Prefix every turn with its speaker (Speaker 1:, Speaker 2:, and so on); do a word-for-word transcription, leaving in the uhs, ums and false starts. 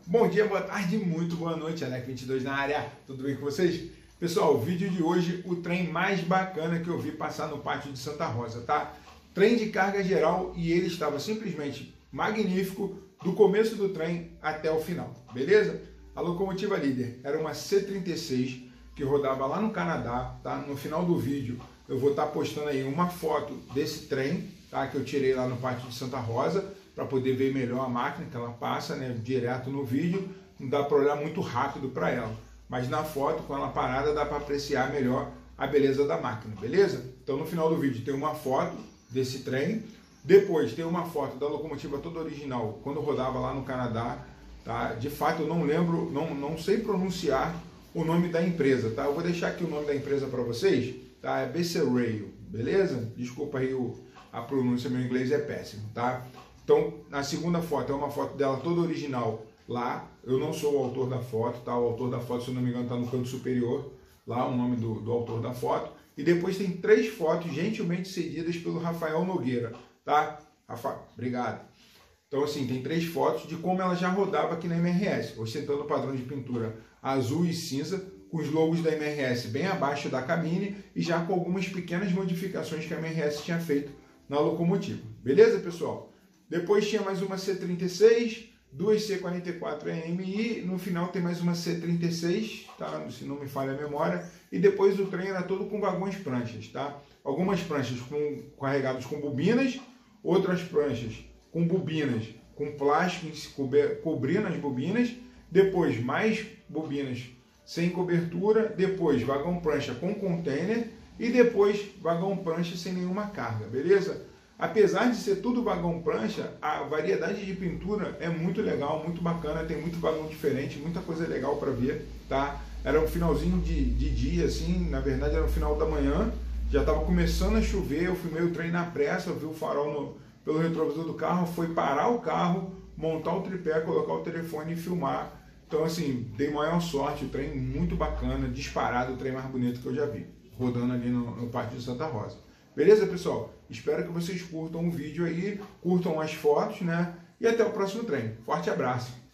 Speaker 1: Bom dia, boa tarde, muito boa noite, Alec vinte e dois na área, tudo bem com vocês? Pessoal, o vídeo de hoje, o trem mais bacana que eu vi passar no pátio de Santa Rosa, tá? Trem de carga geral e ele estava simplesmente magnífico do começo do trem até o final, beleza? A locomotiva líder era uma C trinta e seis que rodava lá no Canadá, tá? No final do vídeo eu vou estar postando aí uma foto desse trem, tá? Que eu tirei lá no pátio de Santa Rosa, para poder ver melhor a máquina que ela passa, né, direto no vídeo, não dá para olhar muito rápido para ela, mas na foto, com ela parada, dá para apreciar melhor a beleza da máquina, beleza? Então no final do vídeo tem uma foto desse trem, depois tem uma foto da locomotiva toda original, quando rodava lá no Canadá, tá? De fato eu não lembro, não, não sei pronunciar o nome da empresa, tá? Eu vou deixar aqui o nome da empresa para vocês, tá? É B C Rail, beleza? Desculpa aí o, a pronúncia, meu inglês é péssimo, tá? Então, na segunda foto é uma foto dela toda original lá. Eu não sou o autor da foto, tá? O autor da foto, se eu não me engano, está no canto superior, lá o nome do, do autor da foto. E depois tem três fotos gentilmente cedidas pelo Rafael Nogueira, tá? Rafa, obrigado. Então, assim, tem três fotos de como ela já rodava aqui na M R S, ostentando o padrão de pintura azul e cinza, com os logos da M R S bem abaixo da cabine e já com algumas pequenas modificações que a M R S tinha feito na locomotiva. Beleza, pessoal? Depois tinha mais uma C trinta e seis, duas C quarenta e quatro E M I, no final tem mais uma C trinta e seis, tá? Se não me falha a memória, e depois o trem era todo com vagões pranchas, tá? Algumas pranchas com, carregadas com bobinas, outras pranchas com bobinas com plástico cobrindo as bobinas, depois mais bobinas sem cobertura, depois vagão prancha com container e depois vagão prancha sem nenhuma carga, beleza? Apesar de ser tudo vagão prancha, a variedade de pintura é muito legal, muito bacana, tem muito vagão diferente, muita coisa legal para ver, tá? Era um finalzinho de, de dia, assim, na verdade era no final da manhã, já estava começando a chover, eu filmei o trem na pressa, eu vi o farol no, pelo retrovisor do carro, foi parar o carro, montar o tripé, colocar o telefone e filmar. Então, assim, dei maior sorte, o trem muito bacana, disparado, o trem mais bonito que eu já vi, rodando ali no, no pátio de Santa Rosa. Beleza, pessoal? Espero que vocês curtam o vídeo aí, curtam as fotos, né? E até o próximo trem. Forte abraço!